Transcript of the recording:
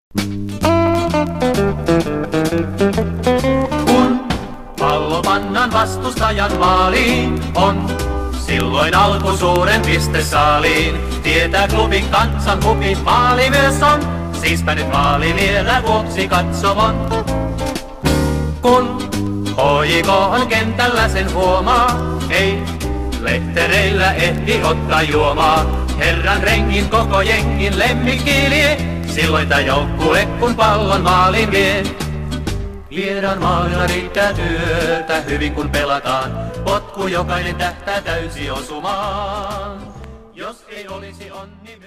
Kun pallo pannaan vastustajan maaliin, on silloin alku suuren pistesaaliin. Tietää klubin kansan hupin maali myös on, siispä nyt maali vielä vuoksi katsomon. Kun HJK on kentällä sen huomaa, ei lehtereillä ehdi ottaa juomaa. Herran rengin koko jengin lemmikki lie, silloin tää joukkue kun pallon maalin vie. Vieraan maalilla riittää työtä hyvin kun pelataan, potku jokainen tähtää täysi osumaan. Jos ei olisi onni